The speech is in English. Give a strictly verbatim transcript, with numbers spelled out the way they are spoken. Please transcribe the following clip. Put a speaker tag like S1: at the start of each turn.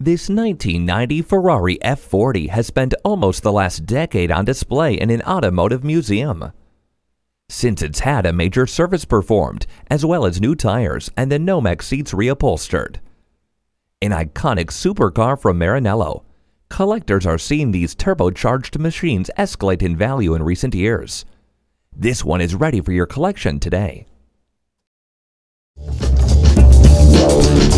S1: This nineteen ninety Ferrari F forty has spent almost the last decade on display in an automotive museum. Since it's had a major service performed, as well as new tires and the nomex seats reupholstered. An iconic supercar from Maranello, collectors are seeing these turbocharged machines escalate in value in recent years. This one is ready for your collection today.